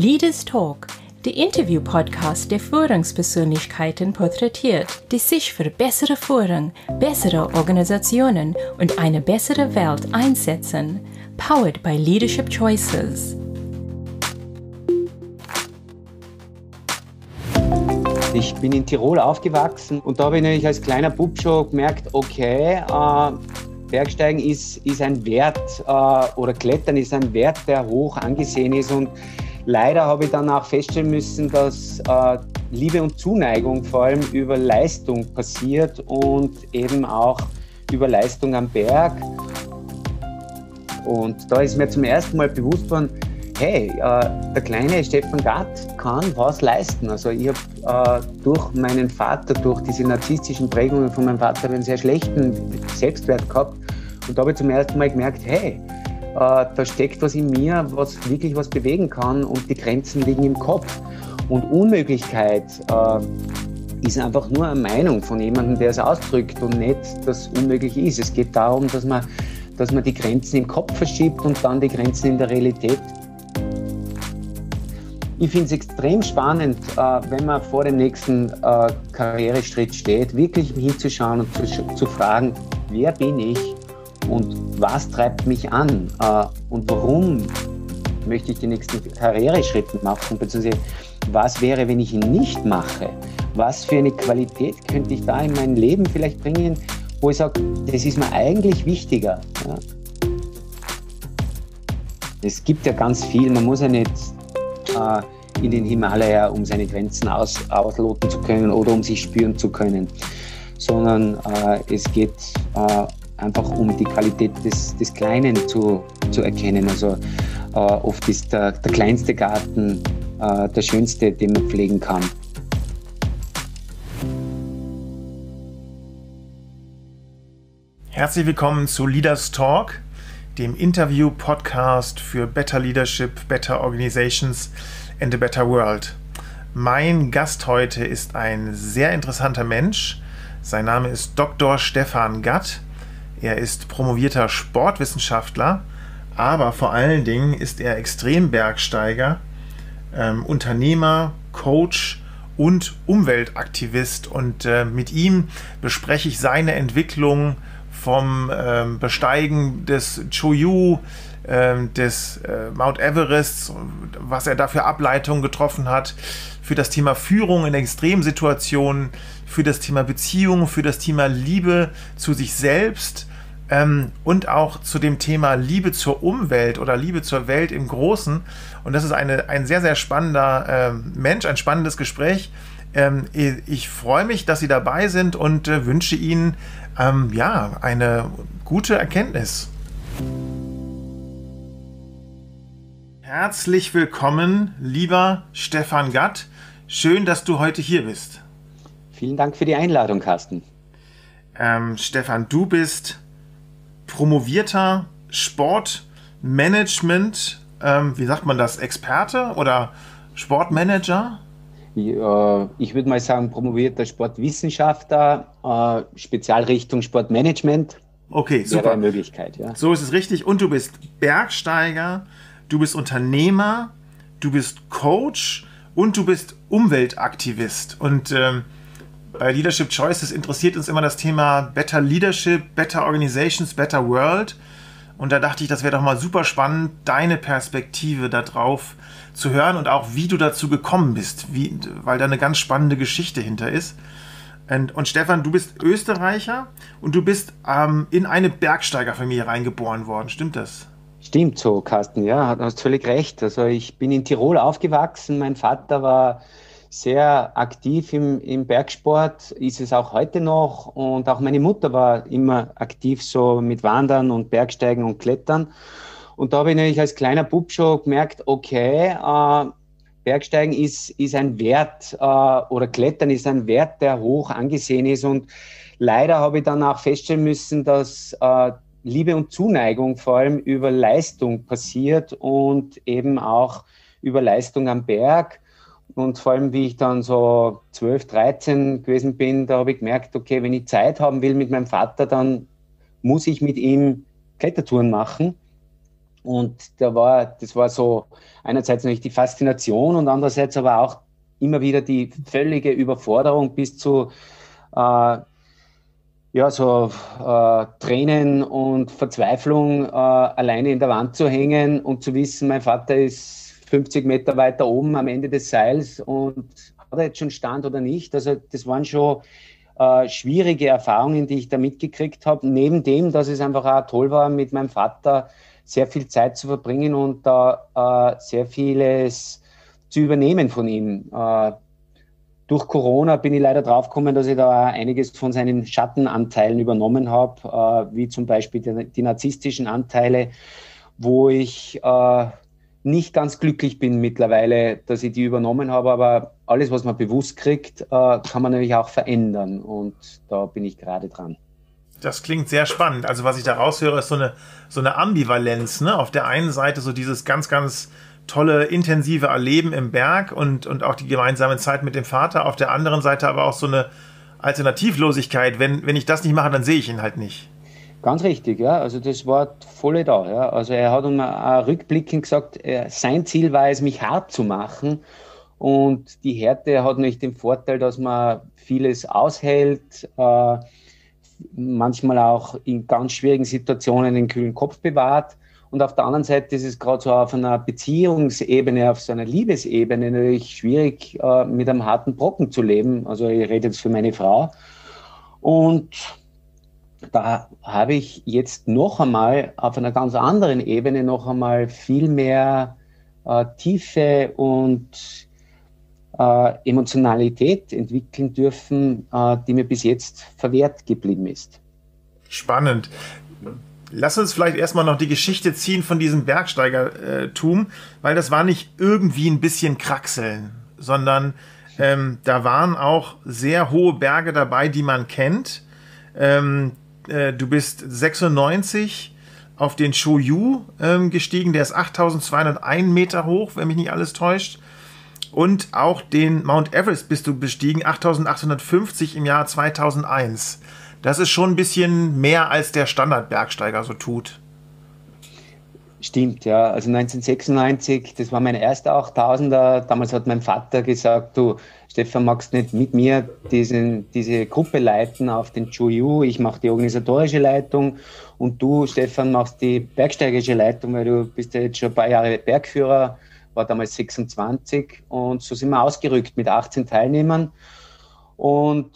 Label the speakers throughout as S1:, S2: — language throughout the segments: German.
S1: Leaders Talk, der Interview-Podcast, der Führungspersönlichkeiten porträtiert, die sich für bessere Führung, bessere Organisationen und eine bessere Welt einsetzen. Powered by Leadership Choices.
S2: Ich bin in Tirol aufgewachsen und da habe ich natürlich als kleiner Bub schon gemerkt, okay, Bergsteigen ist ein Wert oder Klettern ist ein Wert, der hoch angesehen ist, und leider habe ich dann auch feststellen müssen, dass Liebe und Zuneigung vor allem über Leistung passiert und eben auch über Leistung am Berg. Und da ist mir zum ersten Mal bewusst worden, hey, der kleine Stefan Gatt kann was leisten. Also ich habe durch meinen Vater, durch diese narzisstischen Prägungen von meinem Vater einen sehr schlechten Selbstwert gehabt. Und da habe ich zum ersten Mal gemerkt, hey, da steckt was in mir, was wirklich was bewegen kann, und die Grenzen liegen im Kopf. Und Unmöglichkeit ist einfach nur eine Meinung von jemandem, der es ausdrückt, und nicht, dass es unmöglich ist. Es geht darum, dass man die Grenzen im Kopf verschiebt und dann die Grenzen in der Realität. Ich finde es extrem spannend, wenn man vor dem nächsten Karriereschritt steht, wirklich hinzuschauen und zu fragen, wer bin ich und was treibt mich an und warum möchte ich die nächsten Karriereschritte machen, beziehungsweise was wäre, wenn ich ihn nicht mache? Was für eine Qualität könnte ich da in mein Leben vielleicht bringen, wo ich sage, das ist mir eigentlich wichtiger. Ja? Es gibt ja ganz viel, man muss ja nicht in den Himalaya, um seine Grenzen ausloten zu können oder um sich spüren zu können, sondern es geht einfach um die Qualität des Kleinen zu erkennen. Also oft ist der kleinste Garten der schönste, den man pflegen kann.
S3: Herzlich willkommen zu Leaders Talk, dem Interview-Podcast für Better Leadership, Better Organizations and a Better World. Mein Gast heute ist ein sehr interessanter Mensch. Sein Name ist Dr. Stefan Gatt. Er ist promovierter Sportwissenschaftler, aber vor allen Dingen ist er Extrembergsteiger, Unternehmer, Coach und Umweltaktivist. Und mit ihm bespreche ich seine Entwicklung vom Besteigen des Choyu, des Mount Everest, was er da für Ableitungen getroffen hat, für das Thema Führung in Extremsituationen, für das Thema Beziehung, für das Thema Liebe zu sich selbst und auch zu dem Thema Liebe zur Umwelt oder Liebe zur Welt im Großen. Und das ist ein sehr, sehr spannender Mensch, ein spannendes Gespräch. Ich freue mich, dass Sie dabei sind und wünsche Ihnen eine gute Erkenntnis. Herzlich willkommen, lieber Stefan Gatt. Schön, dass du heute hier bist.
S2: Vielen Dank für die Einladung, Carsten.
S3: Stefan, du bist promovierter Sportmanagement, wie sagt man das, Experte oder Sportmanager?
S2: Ich würde mal sagen, promovierter Sportwissenschaftler, Spezialrichtung Sportmanagement.
S3: Okay, super.
S2: Wäre eine Möglichkeit, ja.
S3: So ist es richtig. Und du bist Bergsteiger, du bist Unternehmer, du bist Coach und du bist Umweltaktivist. Und bei Leadership Choices interessiert uns immer das Thema Better Leadership, Better Organizations, Better World. Und da dachte ich, das wäre doch mal super spannend, deine Perspektive darauf zu hören und auch, wie du dazu gekommen bist, weil da eine ganz spannende Geschichte hinter ist. Und Stefan, du bist Österreicher und du bist in eine Bergsteigerfamilie reingeboren worden. Stimmt das?
S2: Stimmt so, Carsten, ja, du hast völlig recht. Also ich bin in Tirol aufgewachsen. Mein Vater war sehr aktiv im Bergsport, ist es auch heute noch. Und auch meine Mutter war immer aktiv so mit Wandern und Bergsteigen und Klettern. Und da habe ich natürlich als kleiner Bub schon gemerkt, okay, Bergsteigen ist ein Wert oder Klettern ist ein Wert, der hoch angesehen ist. Und leider habe ich dann auch feststellen müssen, dass Liebe und Zuneigung vor allem über Leistung passiert und eben auch über Leistung am Berg. Und vor allem, wie ich dann so 12, 13 gewesen bin, da habe ich gemerkt, okay, wenn ich Zeit haben will mit meinem Vater, dann muss ich mit ihm Klettertouren machen. Und das war so einerseits natürlich die Faszination und andererseits aber auch immer wieder die völlige Überforderung bis zu Tränen und Verzweiflung, alleine in der Wand zu hängen und zu wissen, mein Vater ist 50 Meter weiter oben am Ende des Seils und hat er jetzt schon Stand oder nicht. Also das waren schon schwierige Erfahrungen, die ich da mitgekriegt habe. Neben dem, dass es einfach auch toll war, mit meinem Vater sehr viel Zeit zu verbringen und da sehr vieles zu übernehmen von ihm. Durch Corona bin ich leider draufgekommen, dass ich da einiges von seinen Schattenanteilen übernommen habe, wie zum Beispiel die narzisstischen Anteile, wo ich nicht ganz glücklich bin mittlerweile, dass ich die übernommen habe, aber alles, was man bewusst kriegt, kann man natürlich auch verändern und da bin ich gerade dran.
S3: Das klingt sehr spannend. Also was ich da raushöre, ist so eine Ambivalenz, ne? Auf der einen Seite so dieses ganz, ganz tolle, intensive Erleben im Berg und auch die gemeinsame Zeit mit dem Vater. Auf der anderen Seite aber auch so eine Alternativlosigkeit. Wenn ich das nicht mache, dann sehe ich ihn halt nicht.
S2: Ganz richtig, ja. Also das war voll da. Ja. Also er hat uns auch rückblickend gesagt, sein Ziel war es, mich hart zu machen. Und die Härte hat nicht den Vorteil, dass man vieles aushält, manchmal auch in ganz schwierigen Situationen den kühlen Kopf bewahrt. Und auf der anderen Seite ist es gerade so auf einer Beziehungsebene, auf so einer Liebesebene natürlich schwierig, mit einem harten Brocken zu leben. Also ich rede jetzt für meine Frau. Und da habe ich jetzt noch einmal auf einer ganz anderen Ebene noch einmal viel mehr Tiefe und Emotionalität entwickeln dürfen, die mir bis jetzt verwehrt geblieben ist.
S3: Spannend. Lass uns vielleicht erstmal noch die Geschichte ziehen von diesem Bergsteigertum, weil das war nicht irgendwie ein bisschen Kraxeln, sondern da waren auch sehr hohe Berge dabei, die man kennt. Du bist 96 auf den Choyu gestiegen, der ist 8.201 Meter hoch, wenn mich nicht alles täuscht. Und auch den Mount Everest bist du bestiegen, 8.850 im Jahr 2001. Das ist schon ein bisschen mehr, als der Standardbergsteiger so tut.
S2: Stimmt, ja. Also 1996, das war mein erster 8000er. Damals hat mein Vater gesagt, du, Stefan, magst nicht mit mir diese Gruppe leiten auf den Choyu? Ich mache die organisatorische Leitung und du, Stefan, machst die bergsteigerische Leitung, weil du bist ja jetzt schon ein paar Jahre Bergführer, war damals 26 und so sind wir ausgerückt mit 18 Teilnehmern und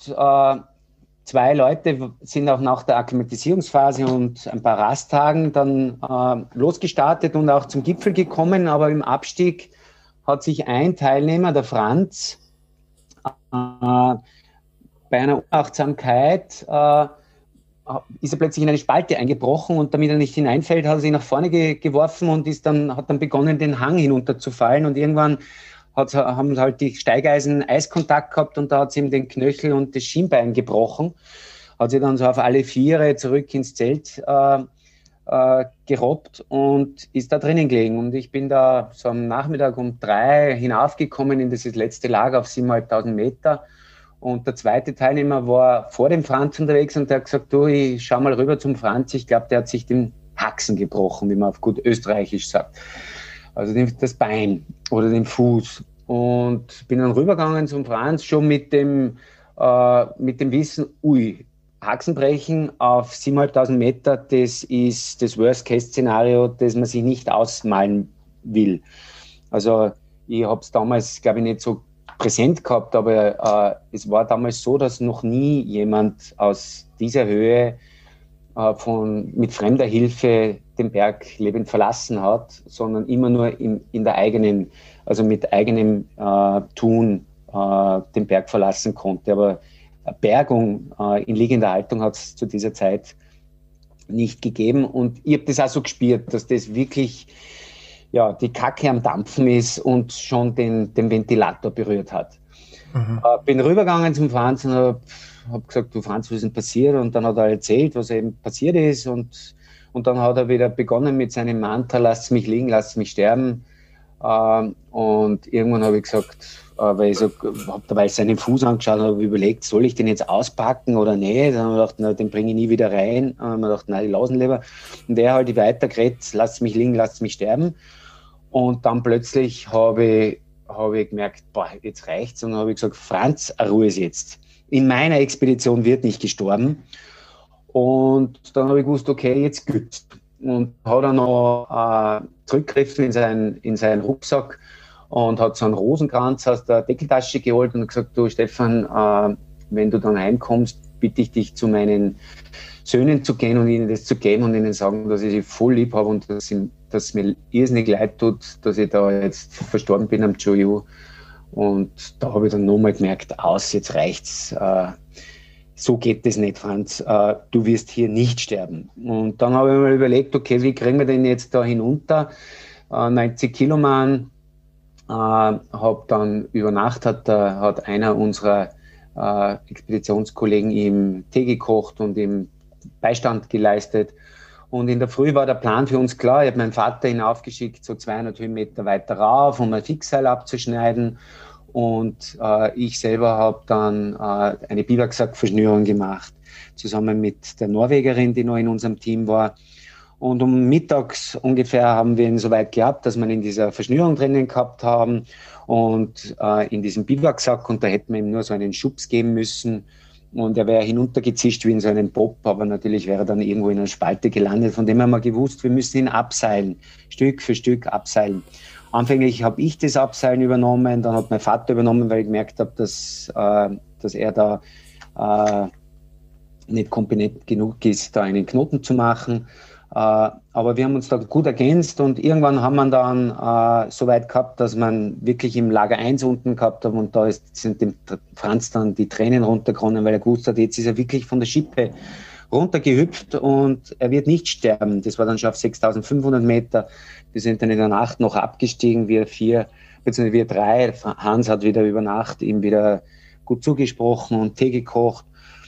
S2: 2 Leute sind auch nach der Akklimatisierungsphase und ein paar Rasttagen dann losgestartet und auch zum Gipfel gekommen, aber im Abstieg hat sich ein Teilnehmer, der Franz, bei einer Unachtsamkeit ist er plötzlich in eine Spalte eingebrochen und damit er nicht hineinfällt, hat er sich nach vorne geworfen und hat dann begonnen, den Hang hinunterzufallen und irgendwann haben halt die Steigeisen Eiskontakt gehabt und da hat sie ihm den Knöchel und das Schienbein gebrochen, hat sie dann so auf alle Viere zurück ins Zelt gerobbt und ist da drinnen gelegen und ich bin da so am Nachmittag um 3 hinaufgekommen in dieses letzte Lager auf 7.500 Meter. Und der zweite Teilnehmer war vor dem Franz unterwegs und der hat gesagt, du, ich schau mal rüber zum Franz, ich glaube, der hat sich den Haxen gebrochen, wie man auf gut österreichisch sagt. Also das Bein oder den Fuß. Und bin dann rübergegangen zum Franz, schon mit dem Wissen, Haxenbrechen auf 7.500 Meter, das ist das Worst-Case-Szenario, das man sich nicht ausmalen will. Also ich habe es damals, glaube ich, nicht so präsent gehabt, aber es war damals so, dass noch nie jemand aus dieser Höhe mit fremder Hilfe den Berg lebend verlassen hat, sondern immer nur in der eigenen, also mit eigenem Tun den Berg verlassen konnte. Aber eine Bergung in liegender Haltung hat es zu dieser Zeit nicht gegeben. Und ich habe das auch so gespürt, dass das wirklich die Kacke am Dampfen ist und schon den Ventilator berührt hat. Mhm. Bin rübergegangen zum Franz und habe gesagt, du Franz, was ist denn passiert? Und dann hat er erzählt, was eben passiert ist. Und dann hat er wieder begonnen mit seinem Mantra, lasst mich liegen, lasst mich sterben. Und irgendwann habe ich gesagt, weil ich so, habe dabei seinen Fuß angeschaut und habe überlegt, soll ich den jetzt auspacken oder nicht? Dann habe ich gedacht, na, den bringe ich nie wieder rein. Dann habe ich gedacht, nein, die lassen lieber. Und der halt weitergeredet, lasst mich liegen, lasst mich sterben. Und dann plötzlich habe ich gemerkt, boah, jetzt reicht's. Und dann habe ich gesagt, Franz, Ruhe ist jetzt. In meiner Expedition wird nicht gestorben. Und dann habe ich gewusst, okay, jetzt gut. Und hat dann noch zurückgegriffen in seinen Rucksack und hat so einen Rosenkranz aus der Deckeltasche geholt und gesagt, du Stefan, wenn du dann heimkommst, bitte ich dich zu meinen Söhnen zu gehen und ihnen das zu geben und ihnen sagen, dass ich sie voll lieb habe und dass es mir irrsinnig leid tut, dass ich da jetzt verstorben bin am Joyu. Und da habe ich dann nochmal gemerkt, jetzt reicht's. So geht das nicht, Franz. Du wirst hier nicht sterben. Und dann habe ich mir überlegt, okay, wie kriegen wir den jetzt da hinunter? 90 Kilometer. Habe dann über Nacht hat einer unserer Expeditionskollegen ihm Tee gekocht und ihm Beistand geleistet. Und in der Früh war der Plan für uns klar. Ich habe meinen Vater hinaufgeschickt, so 200 Höhenmeter weiter rauf, um ein Fixseil abzuschneiden. Und ich selber habe dann eine Biwaksackverschnürung gemacht, zusammen mit der Norwegerin, die noch in unserem Team war. Und um mittags ungefähr haben wir ihn so weit gehabt, dass wir ihn in dieser Verschnürung drinnen gehabt haben und in diesem Biwaksack. Und da hätten wir ihm nur so einen Schubs geben müssen. Und er wäre hinuntergezischt wie in so einen Bob, aber natürlich wäre er dann irgendwo in einer Spalte gelandet. Von dem haben wir gewusst, wir müssen ihn abseilen, Stück für Stück abseilen. Anfänglich habe ich das Abseilen übernommen, dann hat mein Vater übernommen, weil ich gemerkt habe, dass er da nicht kompetent genug ist, da einen Knoten zu machen. Aber wir haben uns da gut ergänzt und irgendwann haben wir dann so weit gehabt, dass man wirklich im Lager 1 unten gehabt haben und da sind dem Franz dann die Tränen runtergekommen, weil er gewusst hat, jetzt ist er wirklich von der Schippe runtergehüpft und er wird nicht sterben. Das war dann schon auf 6.500 Meter. Wir sind dann in der Nacht noch abgestiegen, wir 4, beziehungsweise wir 3. Hans hat wieder über Nacht ihm wieder gut zugesprochen und Tee gekocht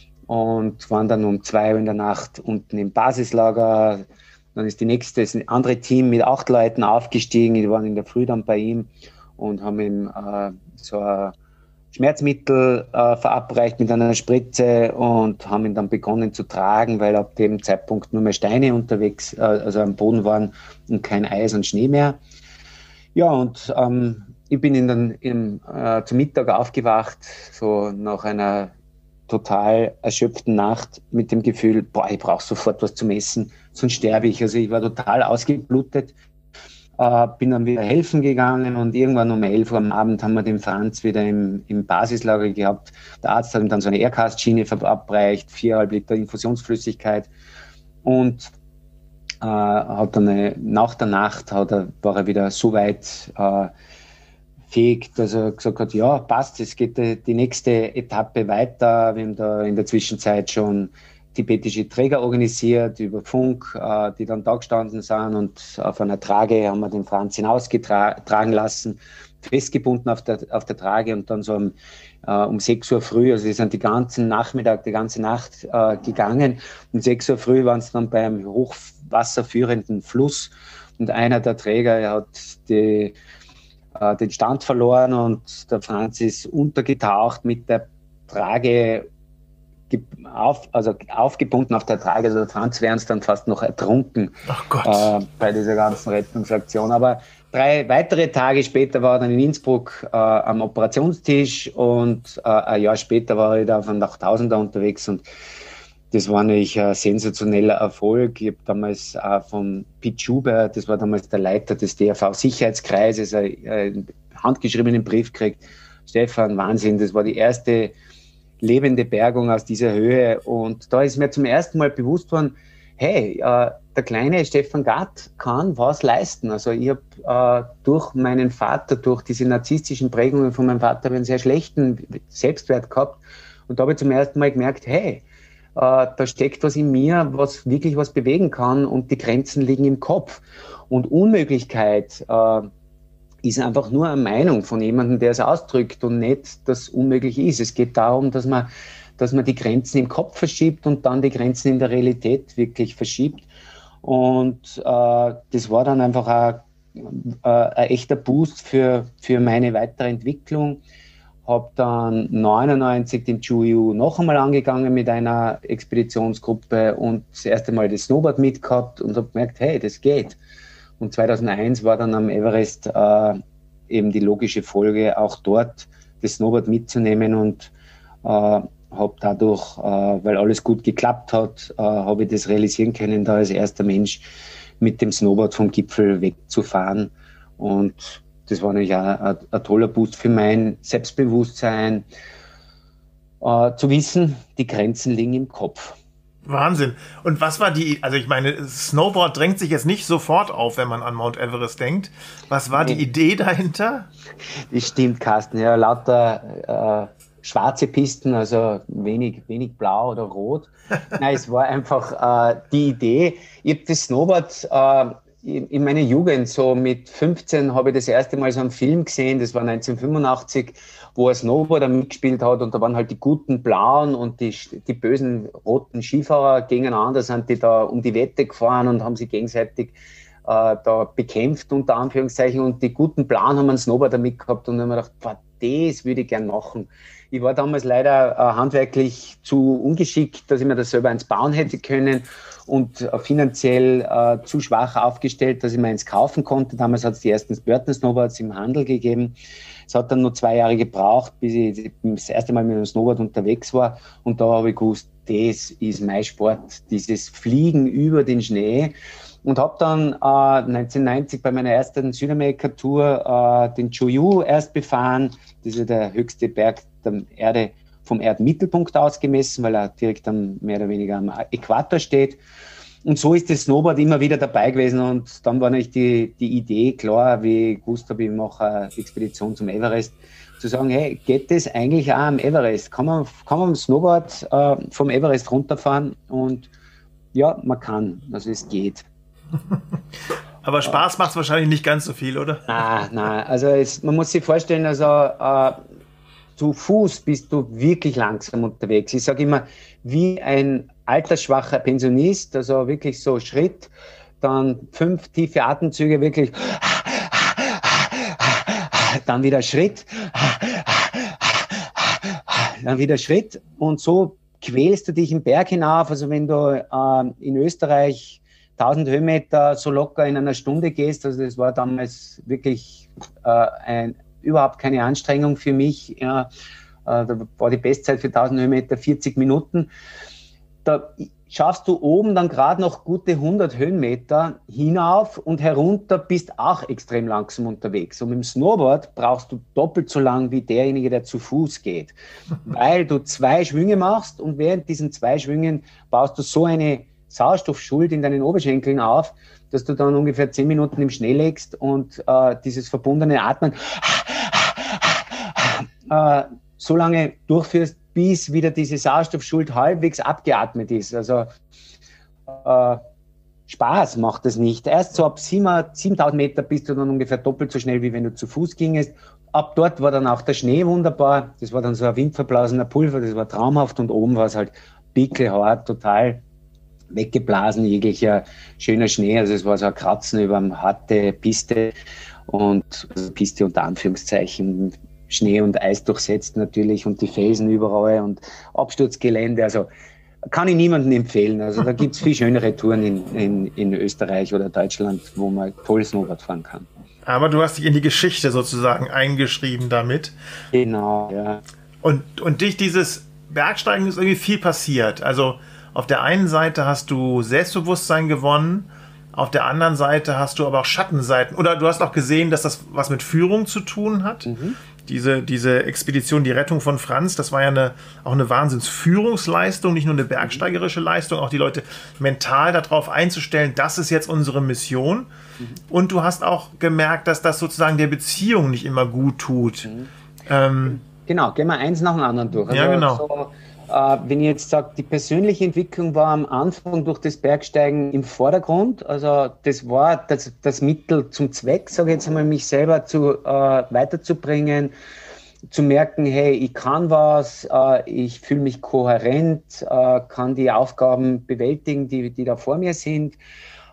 S2: und waren dann um 2 Uhr in der Nacht unten im Basislager. Dann ist das andere Team mit 8 Leuten aufgestiegen, die waren in der Früh dann bei ihm und haben ihm so ein Schmerzmittel verabreicht mit einer Spritze und haben ihn dann begonnen zu tragen, weil ab dem Zeitpunkt nur mehr Steine unterwegs, also am Boden waren und kein Eis und Schnee mehr. Ja, und ich bin zum Mittag aufgewacht, so nach einer total erschöpften Nacht mit dem Gefühl, ich brauche sofort was zum Essen, sonst sterbe ich. Also ich war total ausgeblutet. Bin dann wieder helfen gegangen und irgendwann um 11 Uhr am Abend haben wir den Franz wieder im Basislager gehabt. Der Arzt hat ihm dann so eine Aircast-Schiene verabreicht, 4,5 Liter Infusionsflüssigkeit und hat dann nach der Nacht war er wieder so weit fähig, dass er gesagt hat, ja, passt, es geht die nächste Etappe weiter. Wir haben da in der Zwischenzeit schon tibetische Träger organisiert über Funk, die dann da gestanden sind und auf einer Trage haben wir den Franz hinausgetragen lassen, festgebunden auf der Trage und dann so um 6 Uhr früh, also wir sind die ganze Nacht gegangen. Um 6 Uhr früh waren es dann beim hochwasserführenden Fluss und einer der Träger hat den Stand verloren und der Franz ist untergetaucht mit der Trage aufgebunden auf der Trage. Also der Franz wäre uns dann fast noch ertrunken bei dieser ganzen Rettungsaktion. Aber 3 weitere Tage später war er dann in Innsbruck am Operationstisch und ein Jahr später war er wieder auf einem 8000er unterwegs und das war natürlich ein sensationeller Erfolg. Ich habe damals von Piet Schubert, das war damals der Leiter des DRV-Sicherheitskreises, einen handgeschriebenen Brief gekriegt. Stefan, Wahnsinn, das war die erste lebende Bergung aus dieser Höhe. Und da ist mir zum ersten Mal bewusst worden, hey, der kleine Stefan Gatt kann was leisten. Also ich habe durch meinen Vater, durch diese narzisstischen Prägungen von meinem Vater einen sehr schlechten Selbstwert gehabt. Und da habe ich zum ersten Mal gemerkt, hey, da steckt was in mir, was wirklich was bewegen kann und die Grenzen liegen im Kopf. Und Unmöglichkeit ist einfach nur eine Meinung von jemandem, der es ausdrückt und nicht, dass unmöglich ist. Es geht darum, dass man die Grenzen im Kopf verschiebt und dann die Grenzen in der Realität wirklich verschiebt. Und das war dann einfach ein echter Boost für meine weitere Entwicklung. Habe dann 99 den Juyu noch einmal angegangen mit einer Expeditionsgruppe und das erste Mal das Snowboard mitgehabt und habe gemerkt, hey, das geht. Und 2001 war dann am Everest eben die logische Folge, auch dort das Snowboard mitzunehmen und habe dadurch, weil alles gut geklappt hat, habe ich das realisieren können, da als erster Mensch mit dem Snowboard vom Gipfel wegzufahren. Und das war natürlich auch ein toller Boost für mein Selbstbewusstsein, zu wissen, die Grenzen liegen im Kopf.
S3: Wahnsinn. Und was war also ich meine, Snowboard drängt sich jetzt nicht sofort auf, wenn man an Mount Everest denkt. Was war die Idee dahinter?
S2: Das stimmt, Carsten. Ja, lauter schwarze Pisten, also wenig blau oder rot. Nein, es war einfach die Idee. Ich habe das Snowboard in meiner Jugend, so mit 15, habe ich das erste Mal so einen Film gesehen, das war 1985, wo ein Snowboarder mitgespielt hat und da waren halt die guten Blauen und die bösen roten Skifahrer gegeneinander, sind die da um die Wette gefahren und haben sich gegenseitig da bekämpft, unter Anführungszeichen, und die guten Blauen haben einen Snowboarder mitgehabt und dann haben wir gedacht, boah, das würde ich gern machen. Ich war damals leider handwerklich zu ungeschickt, dass ich mir das selber eins bauen hätte können und finanziell zu schwach aufgestellt, dass ich mir eins kaufen konnte. Damals hat es die ersten Burton Snowboards im Handel gegeben. Es hat dann nur 2 Jahre gebraucht, bis ich das erste Mal mit einem Snowboard unterwegs war. Und da habe ich gewusst, das ist mein Sport, dieses Fliegen über den Schnee. Und habe dann 1990 bei meiner ersten Südamerika-Tour den Juyu erst befahren. Das ist der höchste Berg der Erde, vom Erdmittelpunkt aus gemessen, weil er direkt mehr oder weniger am Äquator steht. Und so ist das Snowboard immer wieder dabei gewesen. Und dann war natürlich die Idee klar, wie ich gewusst habe, ich mache eine Expedition zum Everest, zu sagen, hey, geht das eigentlich auch am Everest? Kann man mit dem Snowboard vom Everest runterfahren? Und ja, man kann, also es geht.
S3: Aber Spaß macht es wahrscheinlich nicht ganz so viel, oder?
S2: Nein, also man muss sich vorstellen, also zu Fuß bist du wirklich langsam unterwegs. Ich sage immer, wie ein altersschwacher Pensionist, also wirklich so Schritt, dann 5 tiefe Atemzüge, wirklich, dann wieder Schritt, dann wieder Schritt, und so quälst du dich im Berg hinauf. Also wenn du in Österreich 1000 Höhenmeter so locker in einer Stunde gehst, also das war damals wirklich überhaupt keine Anstrengung für mich. Ja, da war die Bestzeit für 1000 Höhenmeter 40 Minuten. Da schaffst du oben dann gerade noch gute 100 Höhenmeter hinauf und herunter, bist auch extrem langsam unterwegs. Und mit dem Snowboard brauchst du doppelt so lang wie derjenige, der zu Fuß geht, weil du 2 Schwünge machst und während diesen 2 Schwüngen baust du so eine Sauerstoffschuld in deinen Oberschenkeln auf, dass du dann ungefähr 10 Minuten im Schnee legst und dieses verbundene Atmen so lange durchführst, bis wieder diese Sauerstoffschuld halbwegs abgeatmet ist. Also Spaß macht es nicht. Erst so ab 7000 Meter bist du dann ungefähr doppelt so schnell, wie wenn du zu Fuß gingest. Ab dort war dann auch der Schnee wunderbar. Das war dann so ein windverblasener Pulver, das war traumhaft, und oben war es halt pickelhart, total weggeblasen, jeglicher schöner Schnee. Also es war so ein Kratzen über eine harte Piste, und also Piste unter Anführungszeichen, Schnee und Eis durchsetzt natürlich, und die Felsen überall und Absturzgelände. Also kann ich niemandem empfehlen. Also da gibt es viel schönere Touren in Österreich oder Deutschland, wo man toll Snowboard fahren kann.
S3: Aber du hast dich in die Geschichte sozusagen eingeschrieben damit.
S2: Genau, ja.
S3: Und durch dieses Bergsteigen ist irgendwie viel passiert. Also auf der einen Seite hast du Selbstbewusstsein gewonnen, auf der anderen Seite hast du aber auch Schattenseiten. Oder du hast auch gesehen, dass das was mit Führung zu tun hat. Mhm. Diese Expedition, die Rettung von Franz, das war ja auch eine Wahnsinnsführungsleistung, nicht nur eine bergsteigerische Leistung, auch die Leute mental darauf einzustellen, das ist jetzt unsere Mission. Mhm. Und du hast auch gemerkt, dass das sozusagen der Beziehung nicht immer gut tut.
S2: Mhm. Genau, gehen wir eins nach dem anderen durch. Also
S3: ja, genau.
S2: So, wenn ich jetzt sage, die persönliche Entwicklung war am Anfang durch das Bergsteigen im Vordergrund. Also das war das Mittel zum Zweck, sage ich jetzt einmal, mich selber weiterzubringen, zu merken, hey, ich kann was, ich fühle mich kohärent, kann die Aufgaben bewältigen, die da vor mir sind.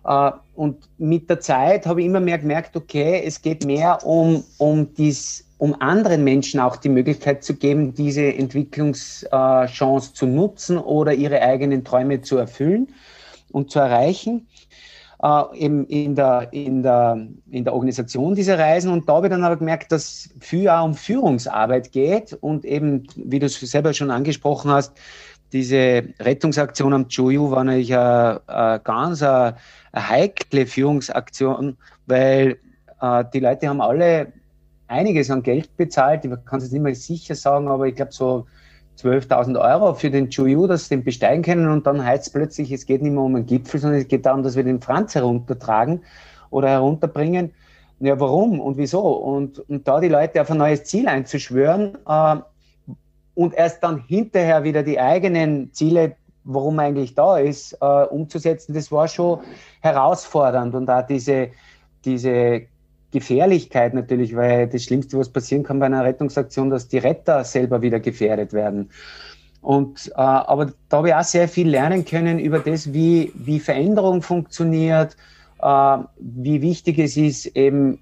S2: Und mit der Zeit habe ich immer mehr gemerkt, okay, es geht mehr um anderen Menschen auch die Möglichkeit zu geben, diese Entwicklungschance zu nutzen oder ihre eigenen Träume zu erfüllen und zu erreichen. Eben in der Organisation dieser Reisen. Und da habe ich dann aber gemerkt, dass viel auch um Führungsarbeit geht und eben, wie du es selber schon angesprochen hast, diese Rettungsaktion am Choyu war natürlich eine ganz heikle Führungsaktion, weil die Leute haben alle einiges an Geld bezahlt. Ich kann es jetzt nicht mehr sicher sagen, aber ich glaube so 12.000 Euro für den Choyu, dass sie den besteigen können, und dann heißt es plötzlich, es geht nicht mehr um einen Gipfel, sondern es geht darum, dass wir den Franz heruntertragen oder herunterbringen. Ja, warum und wieso? Und da die Leute auf ein neues Ziel einzuschwören und erst dann hinterher wieder die eigenen Ziele, warum man eigentlich da ist, umzusetzen, das war schon herausfordernd. Und auch diese Gefährlichkeit natürlich, weil das Schlimmste, was passieren kann bei einer Rettungsaktion, dass die Retter selber wieder gefährdet werden. Aber da habe ich auch sehr viel lernen können über das, wie Veränderung funktioniert, wie wichtig es ist, eben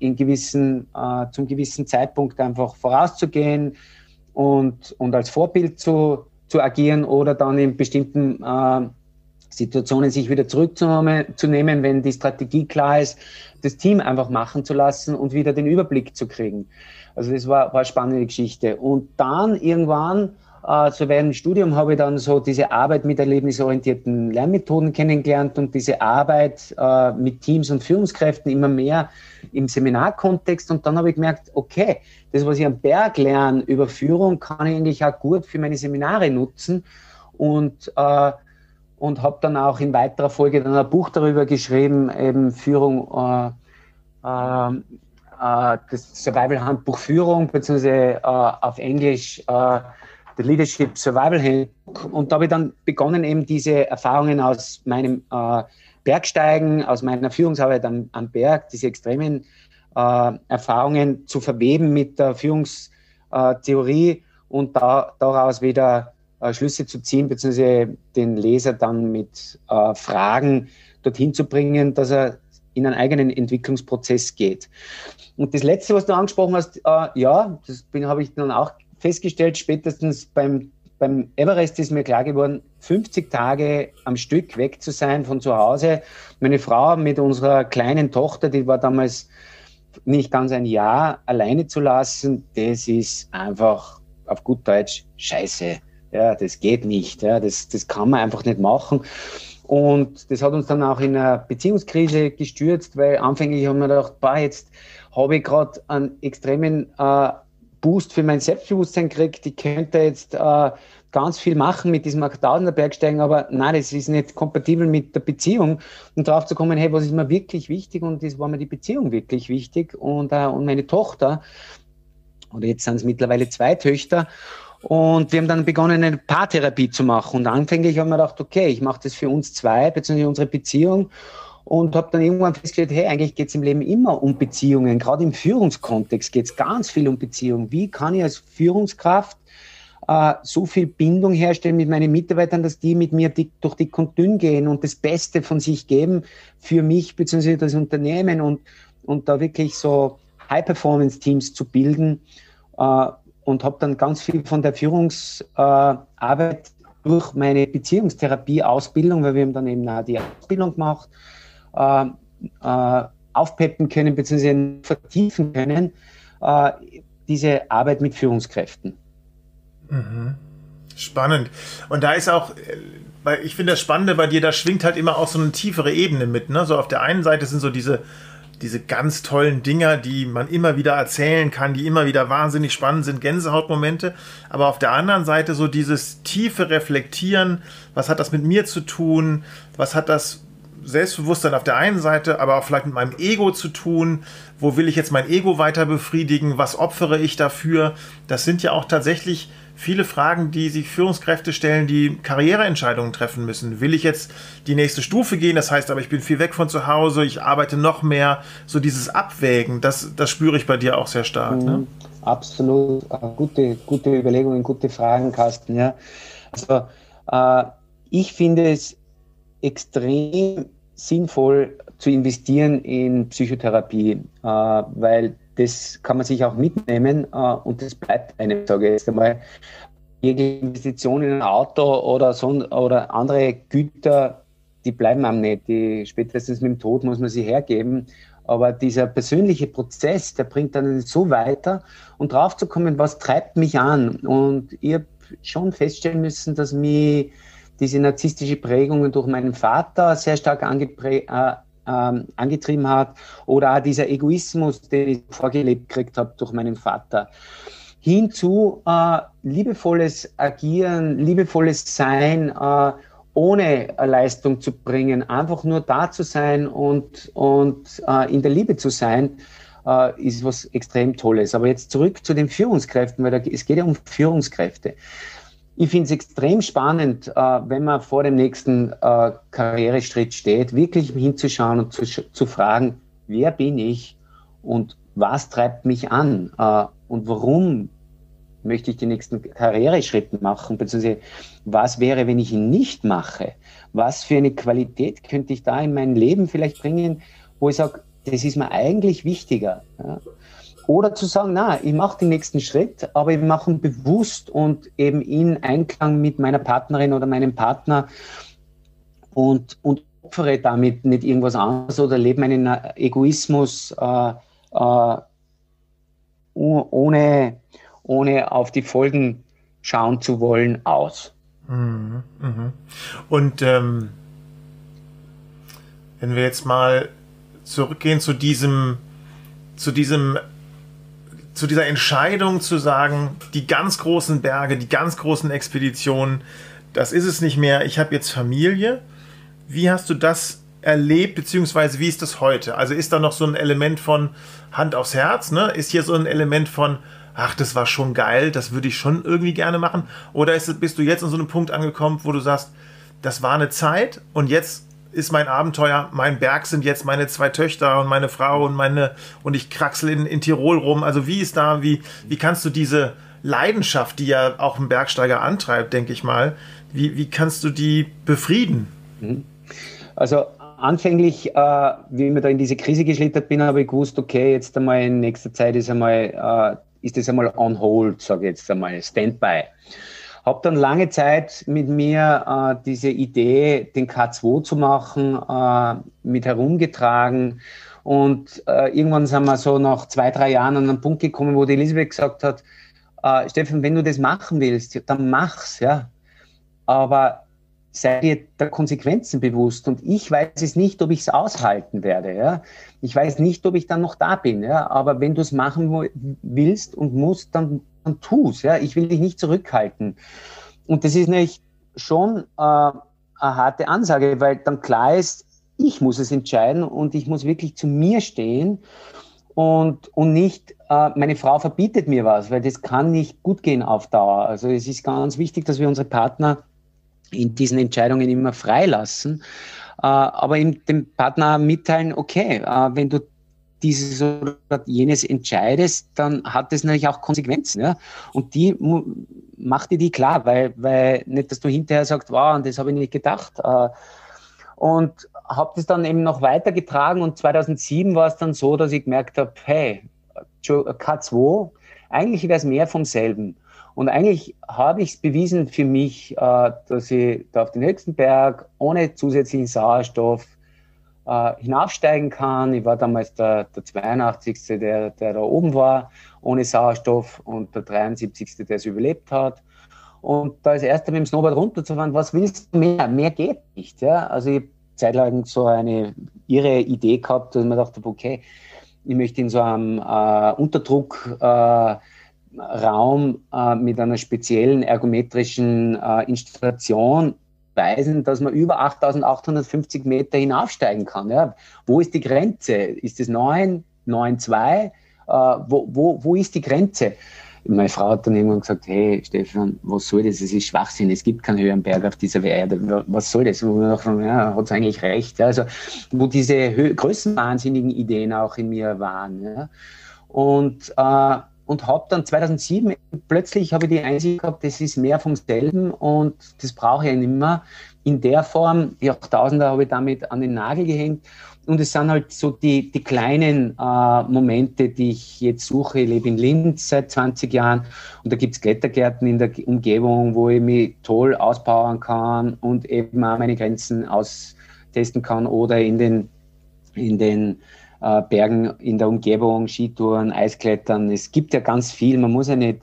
S2: zum gewissen Zeitpunkt einfach vorauszugehen und als Vorbild zu agieren oder dann in bestimmten Situationen sich wieder zurückzunehmen, wenn die Strategie klar ist, das Team einfach machen zu lassen und wieder den Überblick zu kriegen. Also das war eine spannende Geschichte. Und dann irgendwann, so während dem Studium, habe ich dann so diese Arbeit mit erlebnisorientierten Lernmethoden kennengelernt und diese Arbeit mit Teams und Führungskräften immer mehr im Seminarkontext. Und dann habe ich gemerkt, okay, das, was ich am Berg lerne über Führung, kann ich eigentlich auch gut für meine Seminare nutzen. Und habe dann auch in weiterer Folge dann ein Buch darüber geschrieben, eben Führung, das Survival-Handbuch Führung, beziehungsweise auf Englisch The Leadership Survival Handbook. Und da habe ich dann begonnen, eben diese Erfahrungen aus meinem Bergsteigen, aus meiner Führungsarbeit am Berg, diese extremen Erfahrungen zu verweben mit der Führungstheorie und daraus wieder Schlüsse zu ziehen, beziehungsweise den Leser dann mit Fragen dorthin zu bringen, dass er in einen eigenen Entwicklungsprozess geht. Und das Letzte, was du angesprochen hast, das habe ich dann auch festgestellt, spätestens beim Everest ist mir klar geworden, 50 Tage am Stück weg zu sein von zu Hause. Meine Frau mit unserer kleinen Tochter, die war damals nicht ganz ein Jahr, alleine zu lassen, das ist einfach auf gut Deutsch scheiße. Ja, das geht nicht. Ja, das kann man einfach nicht machen. Und das hat uns dann auch in eine Beziehungskrise gestürzt, weil anfänglich haben wir gedacht, jetzt habe ich gerade einen extremen Boost für mein Selbstbewusstsein gekriegt. Ich könnte jetzt ganz viel machen mit diesem 8000er Bergsteigen, aber nein, das ist nicht kompatibel mit der Beziehung. Und drauf zu kommen, hey, was ist mir wirklich wichtig? Und das war mir die Beziehung wirklich wichtig und meine Tochter. Oder jetzt sind es mittlerweile 2 Töchter. Und wir haben dann begonnen, eine Paartherapie zu machen. Und anfänglich haben wir gedacht, okay, ich mache das für uns 2, beziehungsweise unsere Beziehung. Und habe dann irgendwann festgestellt, hey, eigentlich geht es im Leben immer um Beziehungen. Gerade im Führungskontext geht es ganz viel um Beziehungen. Wie kann ich als Führungskraft so viel Bindung herstellen mit meinen Mitarbeitern, dass die mit mir durch dick und dünn gehen und das Beste von sich geben für mich bzw. das Unternehmen und da wirklich so High-Performance-Teams zu bilden. Und habe dann ganz viel von der Führungsarbeit durch meine Beziehungstherapie-Ausbildung, weil wir haben dann eben auch die Ausbildung gemacht, aufpeppen können bzw. vertiefen können, diese Arbeit mit Führungskräften.
S3: Mhm. Spannend. Und da ist auch, weil ich finde das Spannende bei dir, da schwingt halt immer auch so eine tiefere Ebene mit. Ne? So auf der einen Seite sind so diese ganz tollen Dinger, die man immer wieder erzählen kann, die immer wieder wahnsinnig spannend sind, Gänsehautmomente. Aber auf der anderen Seite so dieses tiefe Reflektieren, was hat das mit mir zu tun, was hat das Selbstbewusstsein auf der einen Seite, aber auch vielleicht mit meinem Ego zu tun, wo will ich jetzt mein Ego weiter befriedigen, was opfere ich dafür? Das sind ja auch tatsächlich viele Fragen, die sich Führungskräfte stellen, die Karriereentscheidungen treffen müssen. Will ich jetzt die nächste Stufe gehen? Das heißt aber, ich bin viel weg von zu Hause, ich arbeite noch mehr. So dieses Abwägen, das spüre ich bei dir auch sehr stark. Ne?
S2: Absolut. Gute Überlegungen, gute Fragen, Carsten. Ja. Also ich finde es extrem sinnvoll, zu investieren in Psychotherapie, weil das kann man sich auch mitnehmen und das bleibt einem, sage ich jetzt einmal. Jede Investition in ein Auto oder andere Güter, die bleiben einem nicht. Spätestens mit dem Tod muss man sie hergeben. Aber dieser persönliche Prozess, der bringt dann so weiter. Und drauf zu kommen, was treibt mich an? Und ich habe schon feststellen müssen, dass mich diese narzisstische Prägungen durch meinen Vater sehr stark angetrieben hat. Oder auch dieser Egoismus, den ich vorgelebt gekriegt habe durch meinen Vater. Hinzu liebevolles Agieren, liebevolles Sein, ohne Leistung zu bringen, einfach nur da zu sein und in der Liebe zu sein, ist was extrem Tolles. Aber jetzt zurück zu den Führungskräften, weil es geht ja um Führungskräfte. Ich finde es extrem spannend, wenn man vor dem nächsten Karriereschritt steht, wirklich hinzuschauen und zu fragen, wer bin ich und was treibt mich an und warum möchte ich die nächsten Karriereschritte machen, beziehungsweise was wäre, wenn ich ihn nicht mache? Was für eine Qualität könnte ich da in mein Leben vielleicht bringen, wo ich sage, das ist mir eigentlich wichtiger. Ja? Oder zu sagen, na, ich mache den nächsten Schritt, aber ich mache ihn bewusst und eben in Einklang mit meiner Partnerin oder meinem Partner und opfere damit nicht irgendwas anderes oder lebe meinen Egoismus ohne auf die Folgen schauen zu wollen, aus.
S3: Und wenn wir jetzt mal zurückgehen zu dieser Entscheidung zu sagen, die ganz großen Berge, die ganz großen Expeditionen, das ist es nicht mehr, ich habe jetzt Familie. Wie hast du das erlebt, beziehungsweise wie ist das heute? Also ist da noch so ein Element von Hand aufs Herz, ne? Ist hier so ein Element von, ach, das war schon geil, das würde ich schon irgendwie gerne machen? Oder bist du jetzt an so einem Punkt angekommen, wo du sagst, das war eine Zeit und jetzt ist mein Abenteuer, mein Berg sind jetzt meine 2 Töchter und meine Frau und ich kraxel in Tirol rum. Also wie kannst du diese Leidenschaft, die ja auch einen Bergsteiger antreibt, denke ich mal, wie kannst du die befrieden?
S2: Also anfänglich, wie ich mir da in diese Krise geschlittert bin, habe ich gewusst, okay, jetzt einmal in nächster Zeit ist das einmal on hold, sage ich jetzt einmal, Standby. Habe dann lange Zeit mit mir diese Idee, den K2 zu machen, mit herumgetragen. Und irgendwann sind wir so nach 2-3 Jahren an einen Punkt gekommen, wo die Elisabeth gesagt hat, Stefan, wenn du das machen willst, dann mach's, ja. Aber sei dir der Konsequenzen bewusst. Und ich weiß es nicht, ob ich es aushalten werde. Ja? Ich weiß nicht, ob ich dann noch da bin. Ja? Aber wenn du es machen willst und musst, dann tu es. Ja? Ich will dich nicht zurückhalten. Und das ist nämlich schon eine harte Ansage, weil dann klar ist, ich muss es entscheiden und ich muss wirklich zu mir stehen und nicht, meine Frau verbietet mir was, weil das kann nicht gut gehen auf Dauer. Also es ist ganz wichtig, dass wir unsere Partner in diesen Entscheidungen immer freilassen, aber dem Partner mitteilen, okay, wenn du dieses oder jenes entscheidest, dann hat das natürlich auch Konsequenzen. Ja? Und die macht dir die klar, weil nicht, dass du hinterher sagst, wow, das habe ich nicht gedacht. Und habe das dann eben noch weitergetragen und 2007 war es dann so, dass ich gemerkt habe, hey, K2, eigentlich wäre es mehr vom selben. Und eigentlich habe ich es bewiesen für mich, dass ich da auf den höchsten Berg ohne zusätzlichen Sauerstoff hinaufsteigen kann. Ich war damals der 82. der da oben war, ohne Sauerstoff, und der 73. der es überlebt hat. Und da als erster mit dem Snowboard runterzufahren, was willst du mehr? Mehr geht nicht. Ja? Also ich habe zeitlang so eine irre Idee gehabt, dass ich mir dachte, okay, ich möchte in so einem Unterdruck Raum mit einer speziellen ergometrischen Installation weisen, dass man über 8.850 Meter hinaufsteigen kann. Ja. Wo ist die Grenze? Ist es 9, 9,2? Wo ist die Grenze? Meine Frau hat dann irgendwann gesagt, hey Stefan, was soll das? Es ist Schwachsinn, es gibt keinen höheren Berg auf dieser Erde. Was soll das? Wo wir dachten, ja, hat es eigentlich recht. Ja. Also, wo diese größenwahnsinnigen Ideen auch in mir waren. Ja. Und habe dann 2007 plötzlich habe ich die Einsicht gehabt, das ist mehr vom selben und das brauche ich nicht mehr. in der Form. Die 8000er habe ich damit an den Nagel gehängt. Und es sind halt so die kleinen Momente, die ich jetzt suche. Ich lebe in Linz seit 20 Jahren und da gibt es Klettergärten in der Umgebung, wo ich mich toll auspowern kann und eben auch meine Grenzen austesten kann oder in den Bergen in der Umgebung, Skitouren, Eisklettern. Es gibt ja ganz viel. Man muss ja nicht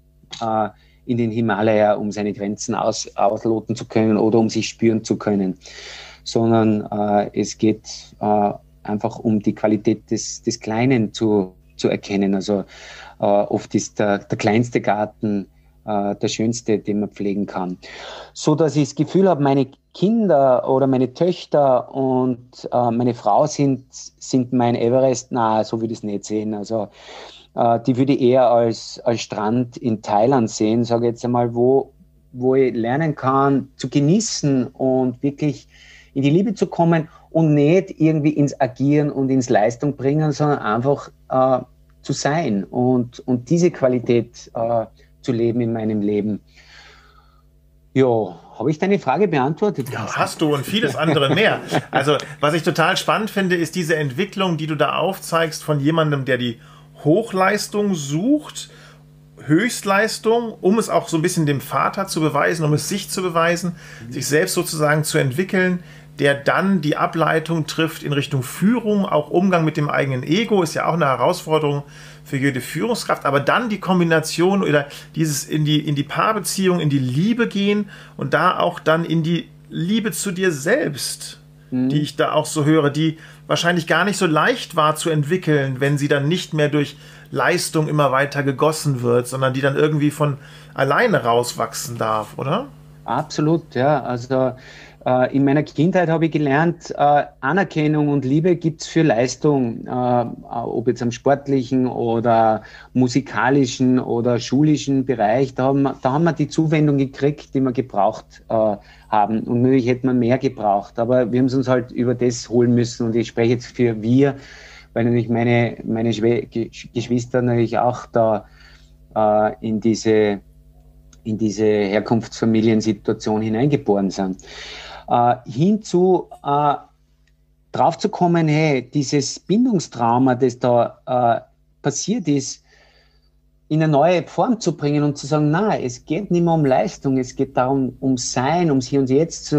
S2: in den Himalaya, um seine Grenzen ausloten zu können oder um sich spüren zu können, sondern es geht einfach um die Qualität des Kleinen zu erkennen. Also oft ist der kleinste Garten der schönste, den man pflegen kann. So dass ich das Gefühl habe, meine Kinder oder meine Töchter und meine Frau sind mein Everest. Na, so würde ich es nicht sehen. Also die würde ich eher als Strand in Thailand sehen, sage ich jetzt einmal, wo ich lernen kann zu genießen und wirklich in die Liebe zu kommen und nicht irgendwie ins Agieren und ins Leistung bringen, sondern einfach zu sein und diese Qualität zu leben in meinem Leben. Ja, habe ich deine Frage beantwortet?
S3: Ja, hast du und vieles andere mehr. Also, was ich total spannend finde, ist diese Entwicklung, die du da aufzeigst von jemandem, der die Hochleistung sucht, Höchstleistung, um es auch so ein bisschen dem Vater zu beweisen, um es sich zu beweisen, sich selbst sozusagen zu entwickeln, der dann die Ableitung trifft in Richtung Führung, auch Umgang mit dem eigenen Ego, ist ja auch eine Herausforderung für jede Führungskraft, aber dann die Kombination oder dieses in die Paarbeziehung, in die Liebe gehen und da auch dann in die Liebe zu dir selbst, die ich da auch so höre, die wahrscheinlich gar nicht so leicht war zu entwickeln, wenn sie dann nicht mehr durch Leistung immer weiter gegossen wird, sondern die dann irgendwie von alleine rauswachsen darf, oder?
S2: Absolut, ja. Also in meiner Kindheit habe ich gelernt, Anerkennung und Liebe gibt's für Leistung, ob jetzt am sportlichen oder musikalischen oder schulischen Bereich. Da haben wir die Zuwendung gekriegt, die wir gebraucht haben. Und natürlich hätte man mehr gebraucht, aber wir haben es uns halt über das holen müssen. Und ich spreche jetzt für wir, weil natürlich meine Geschwister natürlich auch da in diese Herkunftsfamiliensituation hineingeboren sind. Hinzu drauf zu kommen, hey, dieses Bindungstrauma, das da passiert ist, in eine neue Form zu bringen und zu sagen, na, es geht nicht mehr um Leistung, es geht darum, um Sein, ums Hier und Jetzt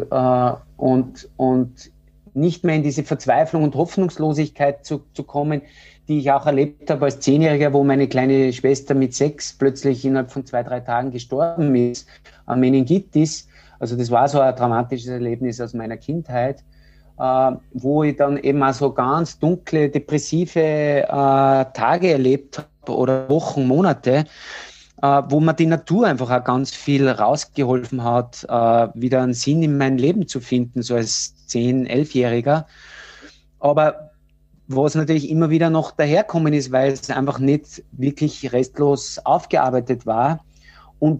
S2: und nicht mehr in diese Verzweiflung und Hoffnungslosigkeit zu kommen, die ich auch erlebt habe als 10-Jähriger, wo meine kleine Schwester mit 6 plötzlich innerhalb von 2-3 Tagen gestorben ist an Meningitis. Also das war so ein dramatisches Erlebnis aus meiner Kindheit, wo ich dann eben auch so ganz dunkle, depressive Tage erlebt habe oder Wochen, Monate, wo mir die Natur einfach auch ganz viel rausgeholfen hat, wieder einen Sinn in mein Leben zu finden, so als 10-, 11-Jähriger. Aber was natürlich immer wieder noch daherkommen ist, weil es einfach nicht wirklich restlos aufgearbeitet war und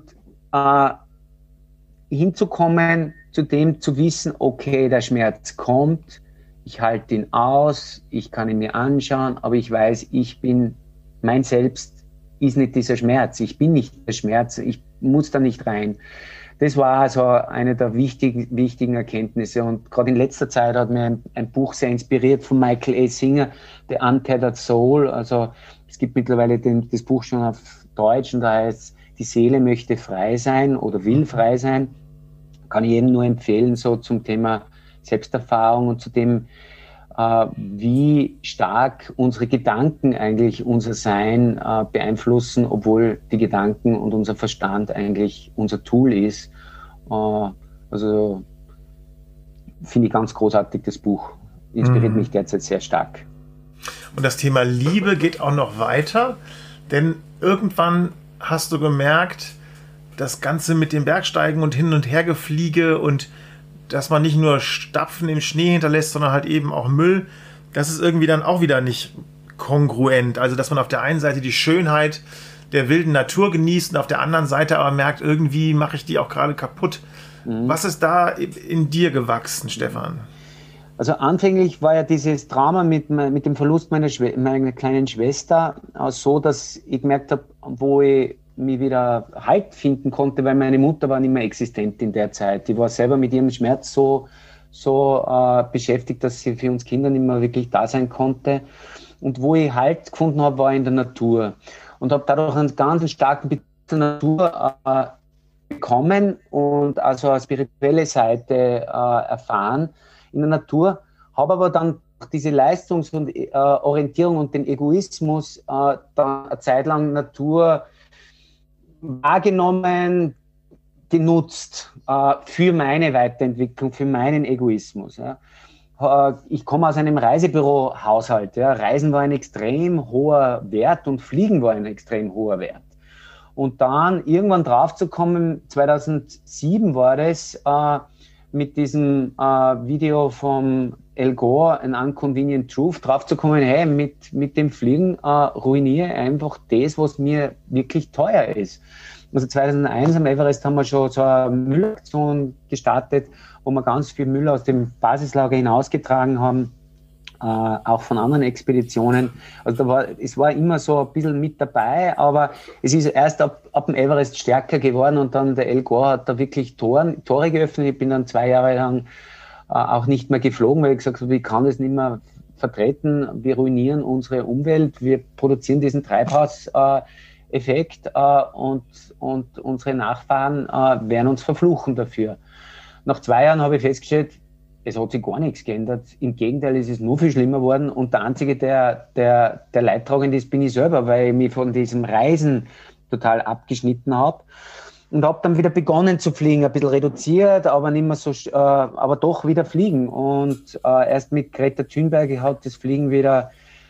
S2: hinzukommen, zu dem zu wissen, okay, der Schmerz kommt, ich halte ihn aus, ich kann ihn mir anschauen, aber ich weiß, mein Selbst ist nicht dieser Schmerz, ich bin nicht der Schmerz, ich muss da nicht rein. Das war also eine der wichtigen Erkenntnisse und gerade in letzter Zeit hat mir ein Buch sehr inspiriert von Michael A. Singer, The Untethered Soul. Also es gibt mittlerweile das Buch schon auf Deutsch und da heißt die Seele möchte frei sein oder will frei sein. Kann ich jedem nur empfehlen, so zum Thema Selbsterfahrung und zu dem, wie stark unsere Gedanken eigentlich unser Sein beeinflussen, obwohl die Gedanken und unser Verstand eigentlich unser Tool ist. Also finde ich ganz großartig, das Buch. Inspiriert mich derzeit sehr stark.
S3: Und das Thema Liebe geht auch noch weiter, denn irgendwann hast du gemerkt, das Ganze mit dem Bergsteigen und Hin- und Hergefliege und dass man nicht nur Stapfen im Schnee hinterlässt, sondern halt eben auch Müll, das ist irgendwie dann auch wieder nicht kongruent. Also, dass man auf der einen Seite die Schönheit der wilden Natur genießt und auf der anderen Seite aber merkt, irgendwie mache ich die auch gerade kaputt. Was ist da in dir gewachsen, Stefan?
S2: Also anfänglich war ja dieses Trauma mit dem Verlust meiner kleinen Schwester so, dass ich gemerkt habe, wo ich mich wieder Halt finden konnte, weil meine Mutter war nicht mehr existent in der Zeit. Die war selber mit ihrem Schmerz so beschäftigt, dass sie für uns Kinder nicht mehr wirklich da sein konnte. Und wo ich Halt gefunden habe, war in der Natur. Und habe dadurch einen ganz starken Bezug zur Natur bekommen und also eine spirituelle Seite erfahren in der Natur. Habe aber dann diese Leistungs- und Orientierung und den Egoismus dann eine Zeit lang Natur wahrgenommen, genutzt für meine Weiterentwicklung, für meinen Egoismus. Ja. Ich komme aus einem Reisebüro-Haushalt. Ja. Reisen war ein extrem hoher Wert und Fliegen war ein extrem hoher Wert. Und dann irgendwann draufzukommen, 2007 war das, mit diesem Video vom Al Gore, An Inconvenient Truth, draufzukommen, hey, mit dem Fliegen ruiniere ich einfach das, was mir wirklich teuer ist. Also 2001 am Everest haben wir schon so eine Müllaktion gestartet, wo wir ganz viel Müll aus dem Basislager hinausgetragen haben, auch von anderen Expeditionen. Also es war immer so ein bisschen mit dabei, aber es ist erst ab dem Everest stärker geworden und dann der Al Gore hat da wirklich Tore geöffnet. Ich bin dann 2 Jahre lang auch nicht mehr geflogen, weil ich gesagt habe, ich kann das nicht mehr vertreten. Wir ruinieren unsere Umwelt, wir produzieren diesen Treibhauseffekt und unsere Nachfahren werden uns verfluchen dafür. Nach 2 Jahren habe ich festgestellt, es hat sich gar nichts geändert. Im Gegenteil, es ist nur viel schlimmer geworden. Und der Einzige, der leidtragend ist, bin ich selber, weil ich mich von diesem Reisen total abgeschnitten habe. Und habe dann wieder begonnen zu fliegen, ein bisschen reduziert, aber nicht mehr so, aber doch wieder fliegen. Und erst mit Greta Thunberg hat das Fliegen wieder,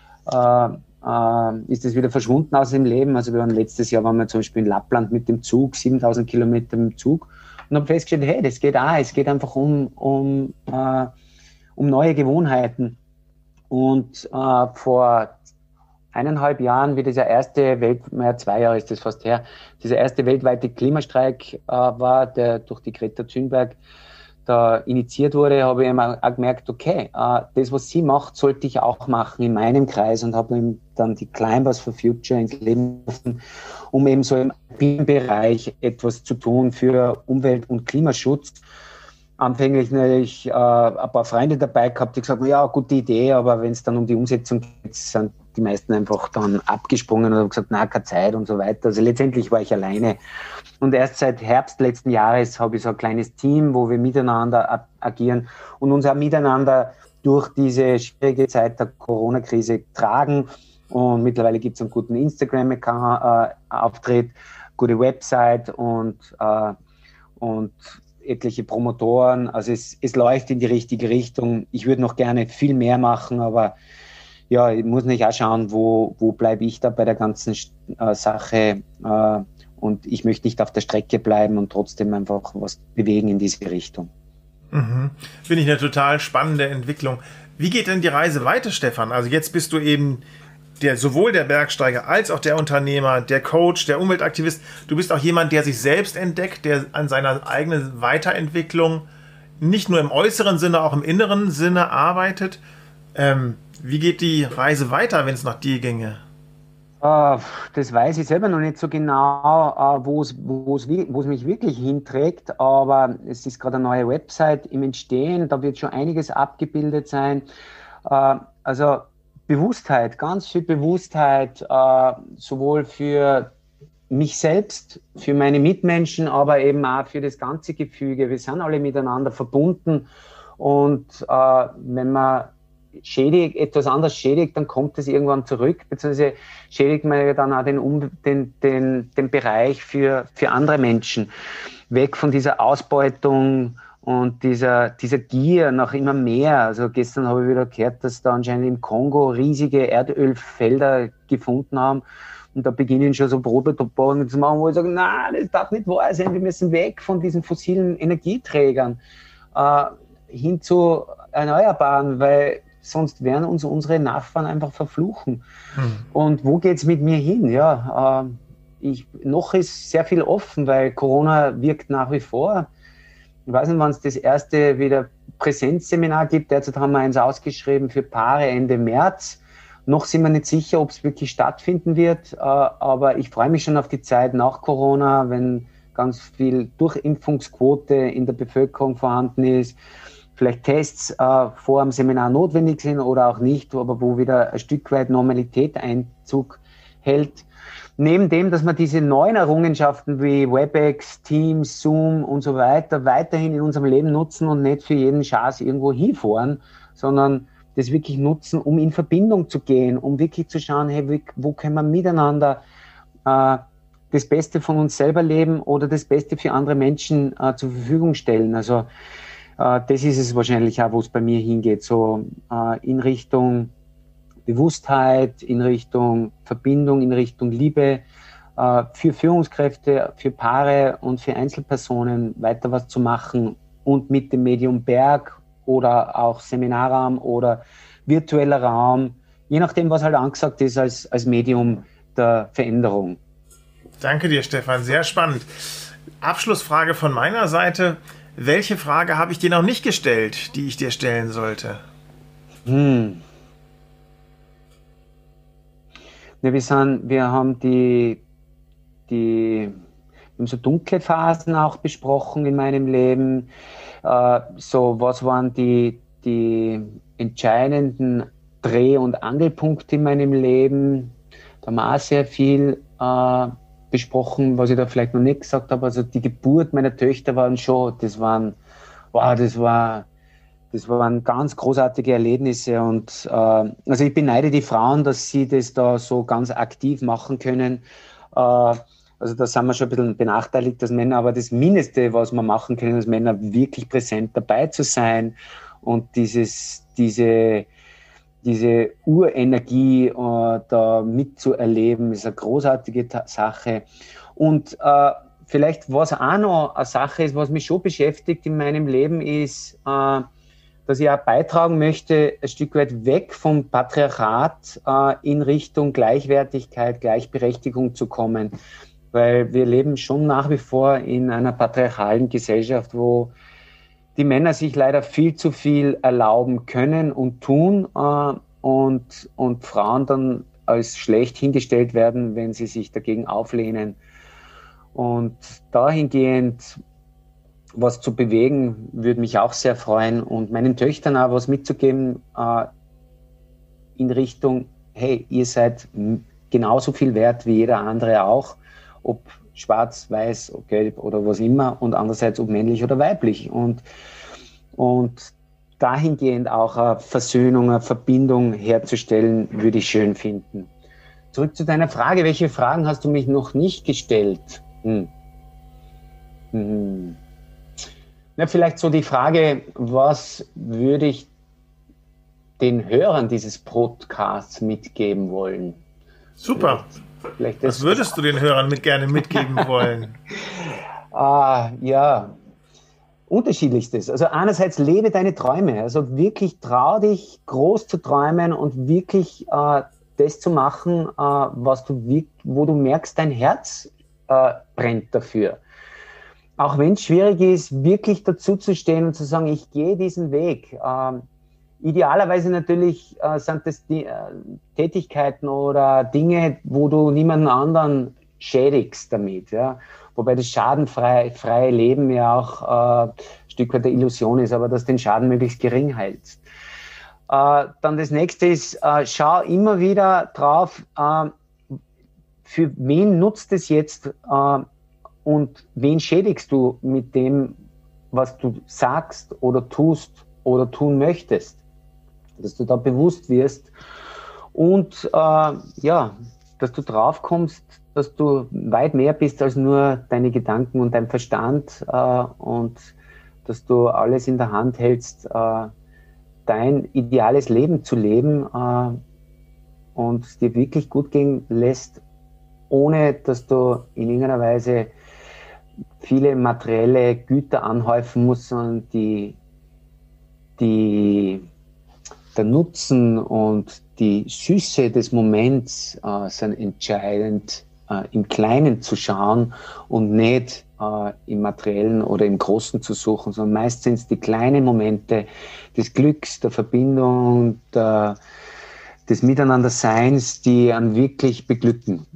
S2: ist es wieder verschwunden aus dem Leben. Also letztes Jahr waren wir zum Beispiel in Lappland mit dem Zug, 7000 Kilometer mit dem Zug. Und habe festgestellt, hey, das geht auch. Es geht einfach um neue Gewohnheiten. Und vor 1,5 Jahren, wie dieser erste 2 Jahre ist das fast her, dieser erste weltweite Klimastreik war, der durch die Greta Thunberg da initiiert wurde, habe ich auch gemerkt, okay, das, was sie macht, sollte ich auch machen in meinem Kreis und habe dann die Climbers for Future ins Leben gerufen, um eben so im Bereich etwas zu tun für Umwelt- und Klimaschutz. Anfänglich natürlich ein paar Freunde dabei gehabt, die gesagt haben, ja, gute Idee, aber wenn es dann um die Umsetzung geht, sind die meisten einfach dann abgesprungen und haben gesagt, na, keine Zeit und so weiter. Also letztendlich war ich alleine. Und erst seit Herbst letzten Jahres habe ich so ein kleines Team, wo wir miteinander agieren und uns auch miteinander durch diese schwierige Zeit der Corona-Krise tragen. Und mittlerweile gibt es einen guten Instagram-Auftritt, gute Website und etliche Promotoren. Also es läuft in die richtige Richtung. Ich würde noch gerne viel mehr machen, aber ja, ich muss nicht auch schauen, wo bleibe ich da bei der ganzen Sache. Und ich möchte nicht auf der Strecke bleiben und trotzdem einfach was bewegen in diese Richtung.
S3: Mhm. Finde ich eine total spannende Entwicklung. Wie geht denn die Reise weiter, Stefan? Also jetzt bist du eben sowohl der Bergsteiger als auch der Unternehmer, der Coach, der Umweltaktivist. Du bist auch jemand, der sich selbst entdeckt, der an seiner eigenen Weiterentwicklung nicht nur im äußeren Sinne, auch im inneren Sinne arbeitet. Wie geht die Reise weiter, wenn es nach dir ginge?
S2: Das weiß ich selber noch nicht so genau, wo es mich wirklich hinträgt, aber es ist gerade eine neue Website im Entstehen, da wird schon einiges abgebildet sein. Also Bewusstheit, ganz viel Bewusstheit, sowohl für mich selbst, für meine Mitmenschen, aber eben auch für das ganze Gefüge. Wir sind alle miteinander verbunden und wenn man etwas anderes schädigt, dann kommt es irgendwann zurück, beziehungsweise schädigt man ja dann auch den Bereich für andere Menschen. Weg von dieser Ausbeutung und dieser Gier nach immer mehr. Also gestern habe ich wieder gehört, dass da anscheinend im Kongo riesige Erdölfelder gefunden haben und da beginnen schon so Probebohrungen zu machen, wo ich sage, nein, das darf nicht wahr sein, wir müssen weg von diesen fossilen Energieträgern hin zu Erneuerbaren, weil sonst werden uns unsere Nachfahren einfach verfluchen. Und wo geht's mit mir hin? Ja, noch ist sehr viel offen, weil Corona wirkt nach wie vor. Ich weiß nicht, wann es das erste wieder Präsenzseminar gibt. Derzeit haben wir eins ausgeschrieben für Paare Ende März. Noch sind wir nicht sicher, ob es wirklich stattfinden wird, aber ich freue mich schon auf die Zeit nach Corona, wenn ganz viel Durchimpfungsquote in der Bevölkerung vorhanden ist, vielleicht Tests vor dem Seminar notwendig sind oder auch nicht, aber wo wieder ein Stück weit Normalität Einzug hält. Neben dem, dass wir diese neuen Errungenschaften wie WebEx, Teams, Zoom und so weiter weiterhin in unserem Leben nutzen und nicht für jeden Schaß irgendwo hinfahren, sondern das wirklich nutzen, um in Verbindung zu gehen, um wirklich zu schauen, hey, wo können wir miteinander das Beste von uns selber leben oder das Beste für andere Menschen zur Verfügung stellen. Also das ist es wahrscheinlich auch, wo es bei mir hingeht, so in Richtung Bewusstheit, in Richtung Verbindung, in Richtung Liebe, für Führungskräfte, für Paare und für Einzelpersonen weiter was zu machen und mit dem Medium Berg oder auch Seminarraum oder virtueller Raum, je nachdem, was halt angesagt ist als Medium der Veränderung.
S3: Danke dir, Stefan. Sehr spannend. Abschlussfrage von meiner Seite. Welche Frage habe ich dir noch nicht gestellt, die ich dir stellen sollte?
S2: Ja, wir haben so dunkle Phasen auch besprochen in meinem Leben. So, was waren die entscheidenden Dreh- und Angelpunkte in meinem Leben? Da haben wir auch sehr viel besprochen, was ich da vielleicht noch nicht gesagt habe. Also die Geburt meiner Töchter das waren ganz großartige Erlebnisse und also ich beneide die Frauen, dass sie das da so ganz aktiv machen können. Also da sind wir schon ein bisschen benachteiligt als Männer, aber das Mindeste, was wir machen können als Männer, wirklich präsent dabei zu sein und diese Urenergie da mitzuerleben, ist eine großartige Sache. Und vielleicht, was auch noch eine Sache ist, was mich schon beschäftigt in meinem Leben, ist, dass ich auch beitragen möchte, ein Stück weit weg vom Patriarchat in Richtung Gleichwertigkeit, Gleichberechtigung zu kommen. Weil wir leben schon nach wie vor in einer patriarchalen Gesellschaft, wo die Männer sich leider viel zu viel erlauben können und tun und Frauen dann als schlecht hingestellt werden, wenn sie sich dagegen auflehnen. Und dahingehend was zu bewegen, würde mich auch sehr freuen und meinen Töchtern auch was mitzugeben in Richtung, hey, ihr seid genauso viel wert wie jeder andere auch, ob schwarz, weiß, gelb oder was immer und andererseits ob männlich oder weiblich und dahingehend auch eine Versöhnung, eine Verbindung herzustellen, würde ich schön finden. Zurück zu deiner Frage, welche Fragen hast du mich noch nicht gestellt? Ja, vielleicht so die Frage, was würde ich den Hörern dieses Podcasts mitgeben wollen?
S3: Super. Was würdest du den Hörern gerne mitgeben wollen?
S2: Ja, unterschiedlichstes. Also einerseits lebe deine Träume. Also wirklich trau dich, groß zu träumen und wirklich das zu machen, wo du merkst, dein Herz brennt dafür. Auch wenn es schwierig ist, wirklich dazu zu stehen und zu sagen, ich gehe diesen Weg. Idealerweise natürlich sind das die Tätigkeiten oder Dinge, wo du niemanden anderen schädigst damit. Ja? Wobei das schadenfreie Leben ja auch ein Stück weit der Illusion ist, aber dass den Schaden möglichst gering hältst. Dann das nächste ist, schau immer wieder drauf, für wen nutzt es jetzt und wen schädigst du mit dem, was du sagst oder tust oder tun möchtest. Dass du da bewusst wirst und dass du drauf kommst, dass du weit mehr bist als nur deine Gedanken und dein Verstand und dass du alles in der Hand hältst, dein ideales Leben zu leben und es dir wirklich gut gehen lässt, ohne dass du in irgendeiner Weise viele materielle Güter anhäufen musst, sondern der Nutzen und die Süße des Moments sind entscheidend, im Kleinen zu schauen und nicht im Materiellen oder im Großen zu suchen, sondern meist sind es die kleinen Momente des Glücks, der Verbindung, des Miteinanderseins, die einen wirklich beglücken.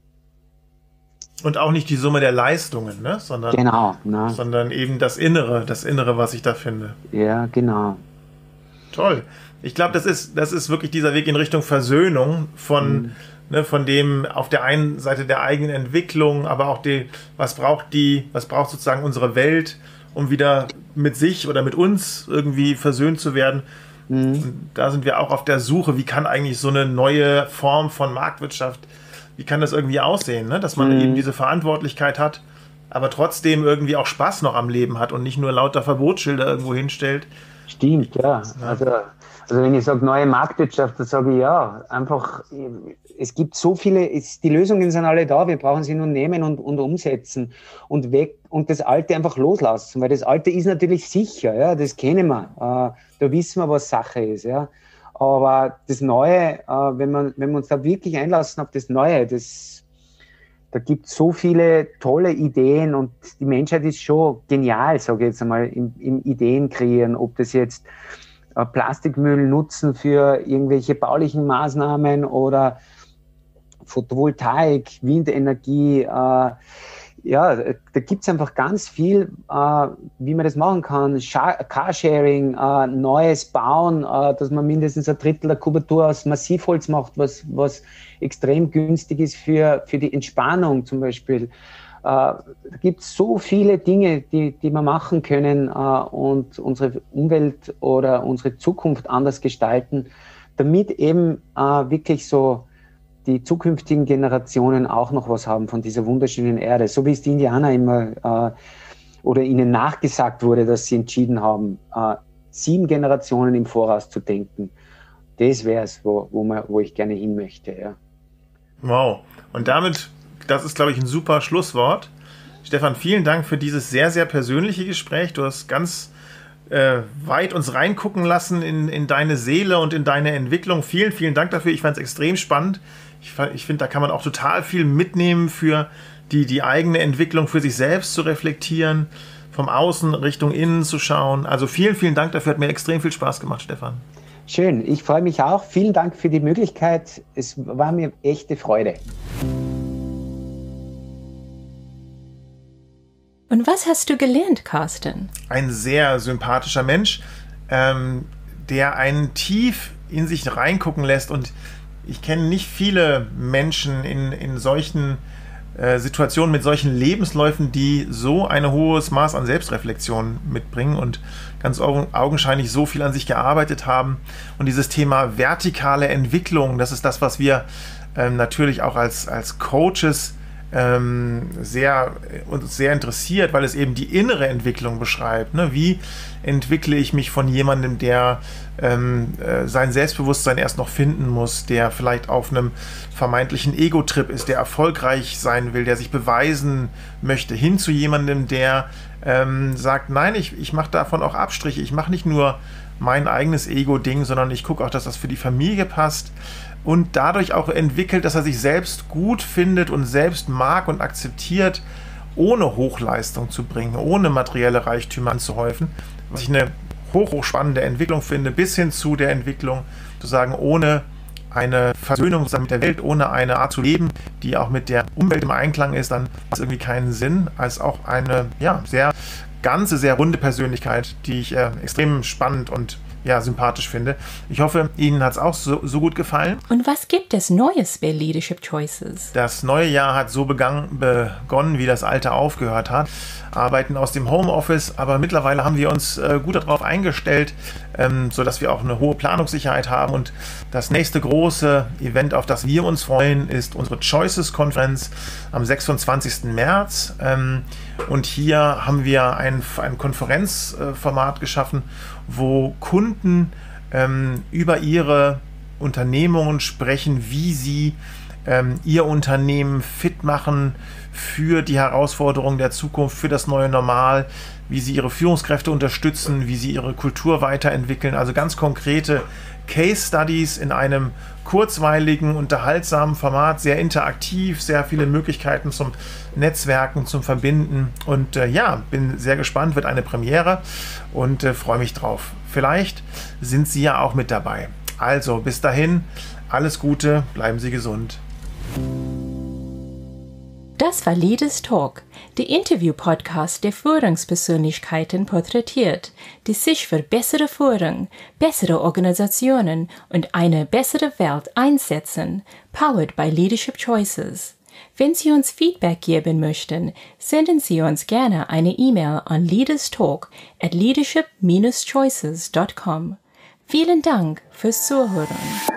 S3: Und auch nicht die Summe der Leistungen, ne? Sondern eben das Innere, was ich da finde.
S2: Ja, genau.
S3: Toll. Ich glaube, das ist wirklich dieser Weg in Richtung Versöhnung von dem auf der einen Seite der eigenen Entwicklung, aber auch was braucht sozusagen unsere Welt, um wieder mit sich oder mit uns irgendwie versöhnt zu werden. Und da sind wir auch auf der Suche, wie kann eigentlich so eine neue Form von Marktwirtschaft, wie kann das irgendwie aussehen, ne? Dass man eben diese Verantwortlichkeit hat, aber trotzdem irgendwie auch Spaß noch am Leben hat und nicht nur lauter Verbotsschilder irgendwo hinstellt.
S2: Stimmt, ja. Also wenn ich sage neue Marktwirtschaft, dann sage ich ja, einfach, es gibt so viele, die Lösungen sind alle da, wir brauchen sie nur nehmen und umsetzen und das Alte einfach loslassen, weil das Alte ist natürlich sicher, ja, das kennen wir, da wissen wir, was Sache ist, ja. Aber das Neue, wenn wir uns da wirklich einlassen auf das Neue, da gibt es so viele tolle Ideen und die Menschheit ist schon genial, sage ich jetzt einmal, im Ideen kreieren, ob das jetzt Plastikmüll nutzen für irgendwelche baulichen Maßnahmen oder Photovoltaik, Windenergie. Da gibt es einfach ganz viel, wie man das machen kann. Carsharing, Neues bauen, dass man mindestens 1/3 der Kubatur aus Massivholz macht, was extrem günstig ist für die Entspannung zum Beispiel. Da gibt es so viele Dinge, die wir machen können und unsere Umwelt oder unsere Zukunft anders gestalten, damit eben wirklich so die zukünftigen Generationen auch noch was haben von dieser wunderschönen Erde. So wie es die Indianer immer oder ihnen nachgesagt wurde, dass sie entschieden haben, 7 Generationen im Voraus zu denken. Das wäre es, wo ich gerne hin möchte. Ja.
S3: Wow. Und damit... Das ist, glaube ich, ein super Schlusswort. Stefan, vielen Dank für dieses sehr, sehr persönliche Gespräch. Du hast ganz weit uns reingucken lassen in deine Seele und in deine Entwicklung. Vielen, vielen Dank dafür. Ich fand es extrem spannend. Ich finde, da kann man auch total viel mitnehmen für die eigene Entwicklung, für sich selbst zu reflektieren, vom Außen Richtung Innen zu schauen. Also vielen, vielen Dank dafür. Hat mir extrem viel Spaß gemacht, Stefan.
S2: Schön. Ich freue mich auch. Vielen Dank für die Möglichkeit. Es war mir echte Freude.
S1: Und was hast du gelernt, Carsten?
S3: Ein sehr sympathischer Mensch, der einen tief in sich reingucken lässt. Und ich kenne nicht viele Menschen in solchen Situationen, mit solchen Lebensläufen, die so ein hohes Maß an Selbstreflexion mitbringen und ganz augenscheinlich so viel an sich gearbeitet haben. Und dieses Thema vertikale Entwicklung, das ist das, was wir natürlich auch als Coaches uns sehr interessiert, weil es eben die innere Entwicklung beschreibt. Ne? Wie entwickle ich mich von jemandem, der sein Selbstbewusstsein erst noch finden muss, der vielleicht auf einem vermeintlichen Ego-Trip ist, der erfolgreich sein will, der sich beweisen möchte, hin zu jemandem, der sagt, nein, ich mache davon auch Abstriche, ich mache nicht nur mein eigenes Ego-Ding, sondern ich gucke auch, dass das für die Familie passt. Und dadurch auch entwickelt, dass er sich selbst gut findet und selbst mag und akzeptiert, ohne Hochleistung zu bringen, ohne materielle Reichtümer anzuhäufen. Was ich eine hochspannende Entwicklung finde, bis hin zu der Entwicklung, zu sagen, ohne eine Versöhnung mit der Welt, ohne eine Art zu leben, die auch mit der Umwelt im Einklang ist, dann hat es irgendwie keinen Sinn, als auch eine sehr runde Persönlichkeit, die ich extrem spannend und sympathisch finde. Ich hoffe, Ihnen hat es auch so gut gefallen.
S1: Und was gibt es Neues bei Leadership Choices?
S3: Das neue Jahr hat so begonnen, wie das alte aufgehört hat. Arbeiten aus dem Homeoffice, aber mittlerweile haben wir uns gut darauf eingestellt, sodass wir auch eine hohe Planungssicherheit haben. Und das nächste große Event, auf das wir uns freuen, ist unsere Choices-Konferenz am 26. März. Und hier haben wir ein Konferenzformat geschaffen, wo Kunden über ihre Unternehmungen sprechen, wie sie ihr Unternehmen fit machen für die Herausforderungen der Zukunft, für das neue Normal, wie sie ihre Führungskräfte unterstützen, wie sie ihre Kultur weiterentwickeln. Also ganz konkrete Case Studies in einem kurzweiligen, unterhaltsamen Format, sehr interaktiv, sehr viele Möglichkeiten zum Netzwerken, zum Verbinden. Und bin sehr gespannt, wird eine Premiere und freue mich drauf. Vielleicht sind Sie ja auch mit dabei. Also bis dahin, Alles Gute, bleiben Sie gesund.
S1: Das war Leaders Talk, der Interview-Podcast, der Führungspersönlichkeiten porträtiert, die sich für bessere Führung, bessere Organisationen und eine bessere Welt einsetzen, powered by Leadership Choices. Wenn Sie uns Feedback geben möchten, senden Sie uns gerne eine E-Mail an leaderstalk@leadership-choices.com. Vielen Dank fürs Zuhören.